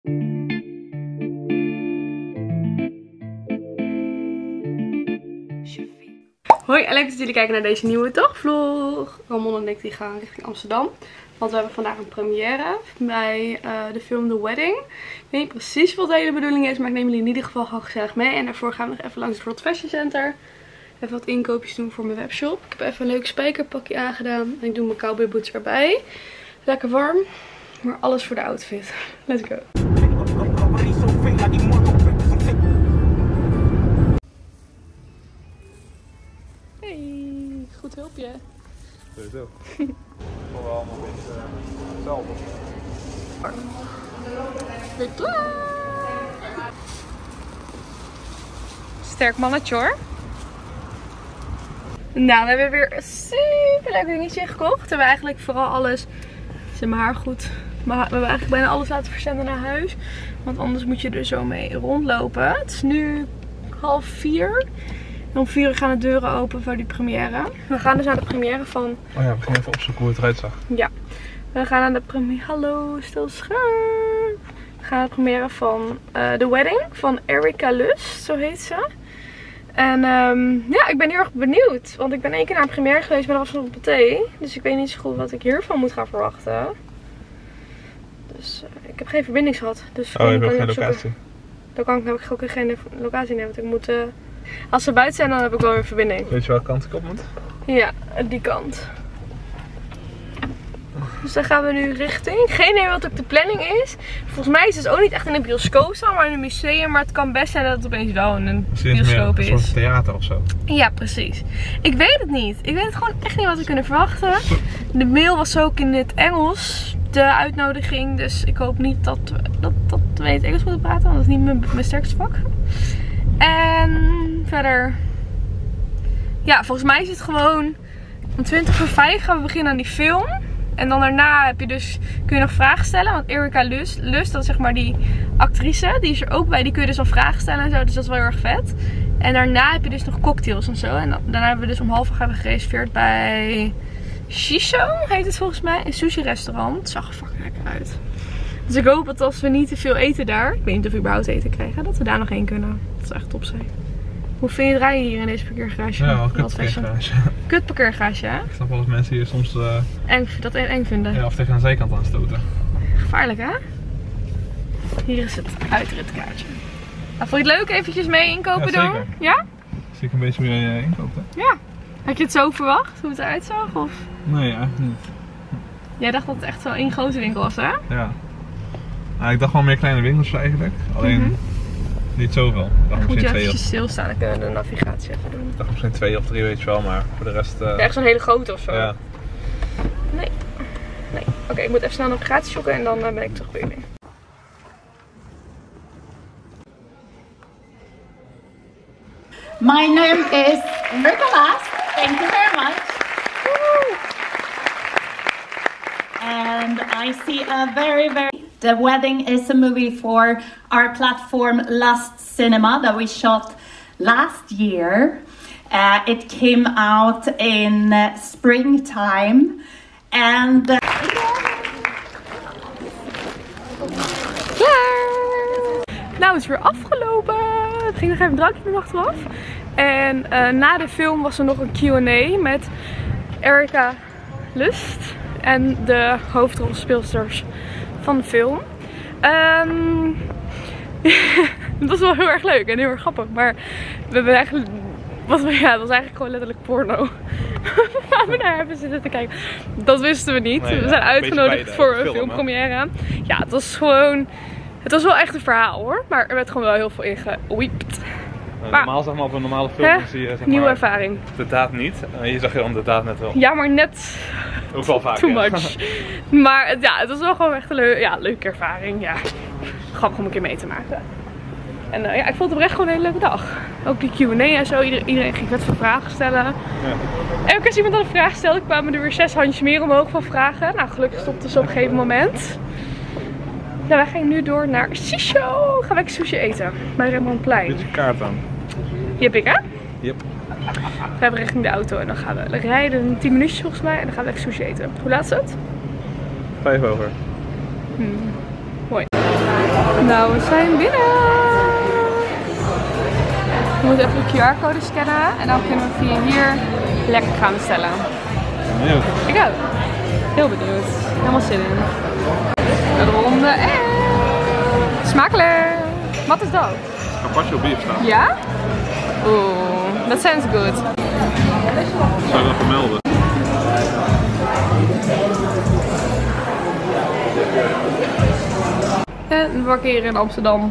Hoi en leuk dat jullie kijken naar deze nieuwe dagvlog. Ramon en ik die gaan richting Amsterdam. Want we hebben vandaag een première bij de film The Wedding. Ik weet niet precies wat de hele bedoeling is, maar ik neem jullie in ieder geval gewoon gezellig mee. En daarvoor gaan we nog even langs het World Fashion Center. Even wat inkoopjes doen voor mijn webshop. Ik heb even een leuk spijkerpakje aangedaan. En ik doe mijn cowboy boots erbij. Lekker warm, maar alles voor de outfit. Let's go. Hey, goed hulpje. Sowieso. Gewoon allemaal een beetje hetzelfde. Weer klaar. Sterk mannetje hoor. Nou, we hebben weer een super leuk dingetje gekocht. We hebben eigenlijk vooral alles, zit mijn haar goed, maar we hebben eigenlijk bijna alles laten verzenden naar huis. Want anders moet je er zo mee rondlopen. Het is nu 3:30. En om 4 uur gaan de deuren open voor die première. We gaan dus naar de première van... Oh ja, we gingen even opzoeken hoe het eruit zag. Ja, we gaan naar de première... Hallo, stil scherp. We gaan naar de première van The Wedding van Erika Lust, zo heet ze. En ja, ik ben heel erg benieuwd. Want ik ben 1 keer naar een première geweest, maar dat was nog op Pathé. Dus ik weet niet zo goed wat ik hiervan moet gaan verwachten. Dus ik heb geen verbinding gehad. Dus oh, je hebt ook geen locatie? Dan heb ik ook geen locatie nemen. Want ik moet... als ze buiten zijn, dan heb ik wel weer verbinding. Weet je welke kant ik op moet? Ja, die kant. Dus daar gaan we nu richting. Geen idee wat ook de planning is. Volgens mij is het ook niet echt in een bioscoop staan, maar in een museum. Maar het kan best zijn dat het opeens wel in een bioscoop is. Een soort theater of zo. Ja, precies. Ik weet het niet. Ik weet het gewoon echt niet wat we kunnen verwachten. De mail was ook in het Engels. De uitnodiging. Dus ik hoop niet dat we in het Engels moeten praten. Want dat is niet mijn sterkste vak. En verder... Ja, volgens mij is het gewoon... Om 5:20 gaan we beginnen aan die film. En dan daarna heb je dus, kun je nog vragen stellen. Want Erika Lust, dat is zeg maar die actrice, die is er ook bij. Die kun je dus al vragen stellen en zo. Dus dat is wel heel erg vet. En daarna heb je dus nog cocktails en zo. En daarna hebben we dus om 3:30 gereserveerd bij Shisho, heet het volgens mij. Een sushi restaurant. Het zag er fucking lekker uit. Dus ik hoop dat als we niet te veel eten daar, ik weet niet of we überhaupt eten krijgen, dat we daar nog heen kunnen. Dat zou echt top zijn. Hoe vind je het rijden hier in deze parkeergarage? Ja, wel kutparkeergarage. Kutparkeergarage, hè? Ik snap wel dat mensen hier soms dat eng vinden. Ja, of tegen een zijkant aanstoten. Gevaarlijk, hè? Hier is het uitritkaartje. Nou, vond je het leuk eventjes mee inkopen ja, doen? Ja? Zie ik een beetje hoe jij inkoopt, hè? Ja. Had je het zo verwacht, hoe het eruit zag? Of? Nee, eigenlijk niet. Jij dacht dat het echt zo één grote winkel was, hè? Ja. Nou, ik dacht wel meer kleine winkels eigenlijk. Alleen niet zoveel. Ik dacht Moet je misschien even stilstaan, dan kunnen we de navigatie even doen. Ik dacht misschien 2 of 3, weet je wel, maar voor de rest... Echt zo'n hele grote of zo? Ja. Nee. Oké, ik moet even snel de navigatie zoeken en dan ben ik terug bij jullie. My name is Nicholas. Thank you very much. Woo. And I see a very... The Wedding is a movie for our platform Last Cinema that we shot last year. It came out in springtime. And... Klaar! Nou, het is weer afgelopen. Het ging nog even een drankje met achteraf. En na de film was er nog een Q&A met Erika Lust en de hoofdrolspeelsters van de film. Het was wel heel erg leuk en heel erg grappig, maar we hebben eigenlijk... het was eigenlijk gewoon letterlijk porno. Waar we naar hebben zitten te kijken. Dat wisten we niet. Nee, we zijn uitgenodigd voor een filmpremière. Ja, het was gewoon... Het was wel echt een verhaal hoor. Maar er werd gewoon wel heel veel in gewiept. Normaal zeg maar op een normale film zie je zeg maar, nieuwe ervaring. De daad niet. Hier zag je dan de daad net wel. Ja, maar net... Ook wel vaak. Too much. Maar ja, het was wel gewoon echt een leuke ervaring. Ja, grappig om een keer mee te maken. En ja, ik vond het oprecht gewoon een hele leuke dag. Ook die Q&A en zo. Iedereen ging vet veel vragen stellen. Ja. En als iemand had een vraag stelde, kwamen er weer 6 handjes meer omhoog van vragen. Nou, gelukkig stopte ze op een gegeven moment. Nou, wij gaan nu door naar Shisho. Gaan we sushi eten. Bij Rembrandtplein. Dit is je kaart aan. Die heb ik, hè? Yep. We gaan richting de auto en dan gaan we rijden 10 minuutjes volgens mij. En dan gaan we lekker sushi eten. Hoe laat is het? 5 over. Mooi. Nou, we zijn binnen. We moeten even de QR-code scannen en dan kunnen we via hier lekker gaan bestellen. Benieuwd. Ik ook. Heel benieuwd. Helemaal zin in. De ronde en... Smakelijk! Wat is dat? Carpaccio beef staat. Ja? Oeh, dat sounds good. Zou ik dat vermelden? En we parkeren in Amsterdam.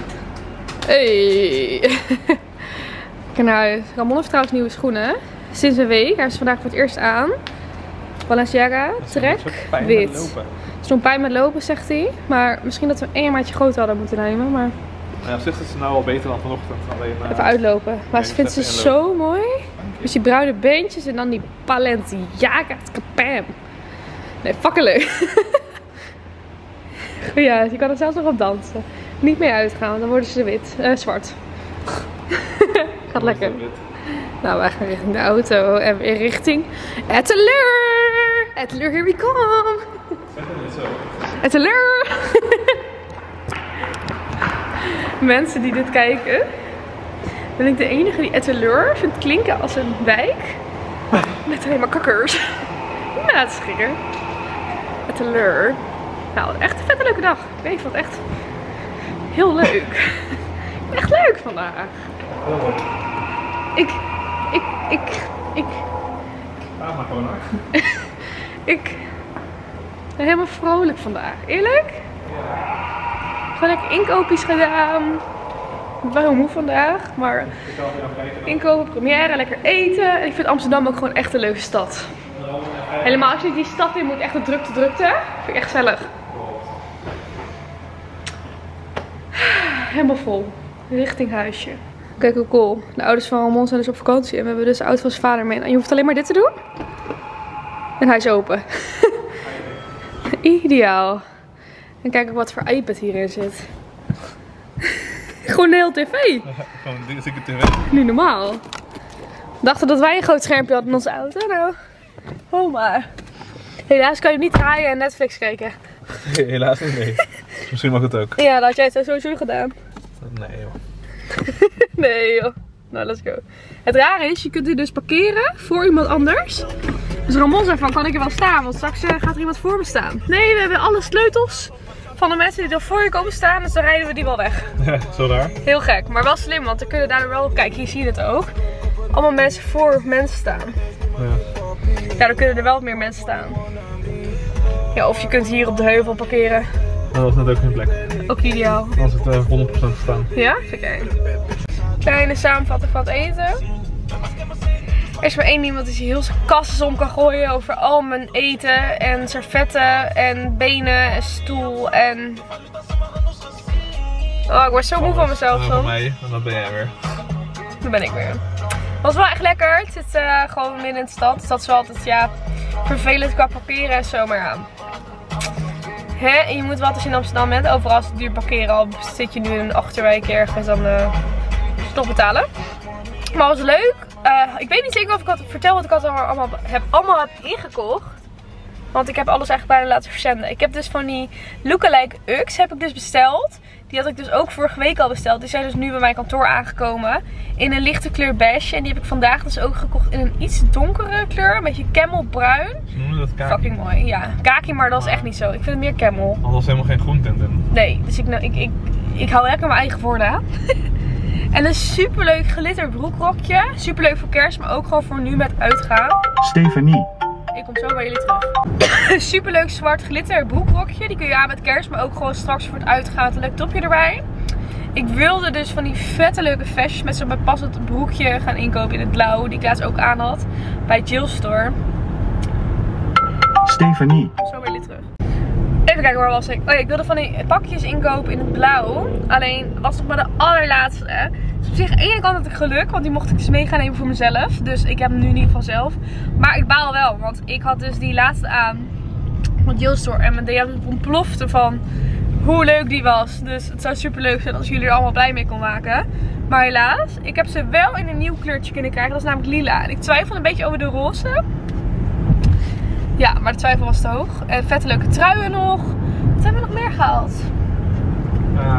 Hey! Kijk naar huis. Ramon heeft trouwens nieuwe schoenen. Sinds een week. Hij is vandaag voor het eerst aan. Balenciaga, trek, wit. Zo'n pijn met lopen, zegt hij. Maar misschien dat we een maatje groter hadden moeten nemen. Maar... Ja, op zich is het nou al beter dan vanochtend. Alleen, even uitlopen. Maar ze vindt ze zo mooi. Dus die bruine beentjes en dan die Balenciaga, kapam. Nee, fucking leuk. Ja, je kan er zelfs nog op dansen. Niet mee uitgaan, want dan worden ze wit. Zwart. Gaat lekker. Nou, wij gaan richting de auto en weer richting Etteleur. Etteleur, here we come. Zeg het niet zo. Etteleur. Mensen die dit kijken, ben ik de enige die Etteleur vindt klinken als een wijk met alleen maar kakkers. Ja, het is schrikker. Etteleur. Nou, echt een vette leuke dag. Ik vond het echt heel leuk. Echt leuk vandaag. Ik. Ga maar gewoon naar. Ik ben helemaal vrolijk vandaag. Eerlijk? Gewoon lekker inkoopjes gedaan. Ik ben heel moe vandaag, maar inkopen, première, lekker eten. En ik vind Amsterdam ook gewoon echt een leuke stad. Helemaal als je die stad in moet, echt de drukte. Vind ik echt gezellig. Helemaal vol. Richting huisje. Kijk hoe cool. De ouders van Ramon zijn dus op vakantie en we hebben dus de auto van zijn vader mee. En je hoeft alleen maar dit te doen. En hij is open. Ideaal. En kijk ook wat voor iPad hierin zit. Gewoon de hele tv. Gewoon een dikke tv. Niet normaal. We dachten dat wij een groot schermpje hadden in onze auto. Nou, oh maar. Helaas kan je niet draaien en Netflix kijken. Helaas niet, nee. Misschien mag het ook. Ja, dat had jij het sowieso gedaan. Nee joh. Nee joh. Nou, let's go. Het rare is, je kunt hier dus parkeren voor iemand anders. Dus Ramon zei van, kan ik er wel staan? Want straks gaat er iemand voor me staan. Nee, we hebben alle sleutels van de mensen die er voor je komen staan. Dus dan rijden we die wel weg. Ja, zo daar. Heel gek, maar wel slim. Want er kunnen daar wel, kijk hier zie je het ook. Allemaal mensen voor mensen staan. Ja. Ja, dan kunnen er wel wat meer mensen staan. Ja, of je kunt hier op de heuvel parkeren. Dat was net ook geen plek. Ook ideaal. Als het 100% staan. Ja? Vind ik. Kleine samenvatting van het eten. Er is maar één iemand die heel zijn kast om kan gooien over al mijn eten en servetten en benen en stoel en... Oh, ik word zo moe van mezelf Van soms. mij, en dan ben jij weer. Dan ben ik weer. Het was wel echt lekker. Het zit gewoon midden in de stad. Dus dat is wel altijd ja, vervelend qua parkeren en zo, maar ja. Hè? En je moet wat als je in Amsterdam bent. Overal is het duur parkeren. Al zit je nu in een achterwijk ergens, dan moet je toch betalen. Maar het was leuk. Ik weet niet zeker of ik had verteld wat ik allemaal heb ingekocht. Want ik heb alles eigenlijk bijna laten verzenden. Ik heb dus van die lookalike Uggs heb ik dus besteld. Die had ik dus ook vorige week al besteld. Die zijn dus nu bij mijn kantoor aangekomen. In een lichte kleur beige. En die heb ik vandaag dus ook gekocht in een iets donkere kleur. Een beetje camelbruin. Ze noemen dat kaki. Fucking mooi. Ja, kaki, maar dat is echt niet zo. Ik vind het meer camel. Al was helemaal geen groentint in. Nee, dus ik hou lekker mijn eigen woorden aan. En een superleuk glitter broekrokje. Superleuk voor kerst, maar ook gewoon voor nu met uitgaan. Stephanie. Ik kom zo bij jullie terug. Superleuk zwart glitter broekrokje. Die kun je aan met kerst, maar ook gewoon straks voor het uitgaan. Een leuk topje erbij. Ik wilde dus van die vette leuke vestjes met zo'n bijpassend broekje gaan inkopen in het blauw. Die ik laatst ook aan had bij Jill Store. Stephanie. Zo bij jullie terug. Even kijken, waar was ik? Oh ja, ik wilde van die pakjes inkopen in het blauw. Alleen was nog maar de allerlaatste. Dus op zich aan de ene kant had ik geluk, want die mocht ik dus mee gaan nemen voor mezelf. Dus ik heb hem nu in ieder geval zelf. Maar ik baal wel, want ik had dus die laatste aan van Jill Store. En mijn DM ontplofte van hoe leuk die was. Dus het zou super leuk zijn als jullie er allemaal blij mee kon maken. Maar helaas, ik heb ze wel in een nieuw kleurtje kunnen krijgen. Dat is namelijk lila. En ik twijfel een beetje over de roze. Ja, maar de twijfel was te hoog. En vette leuke truien nog. Wat hebben we nog meer gehaald?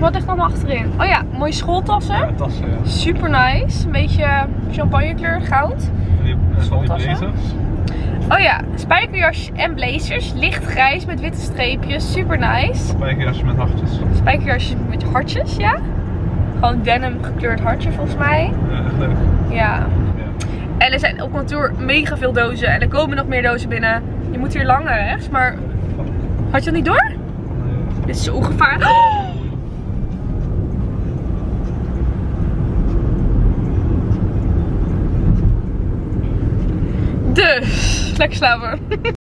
Wat ligt allemaal achterin? Oh ja, mooie schooltassen. Ja, tassen, ja. Super nice. Een beetje champagnekleur, goud. En van die Schooltassen. blazers. Oh ja, spijkerjasjes en blazers. Licht grijs met witte streepjes. Super nice. Spijkerjasjes met hartjes. Spijkerjasjes met hartjes, ja. Gewoon denim gekleurd hartje volgens mij. Ja, echt leuk. Ja. Ja. En er zijn op kantoor mega veel dozen. En er komen nog meer dozen binnen. Je moet hier lang naar rechts, maar... Had je dat niet door? Nee. Dit is zo gevaarlijk. Oh! Dus, lekker slapen.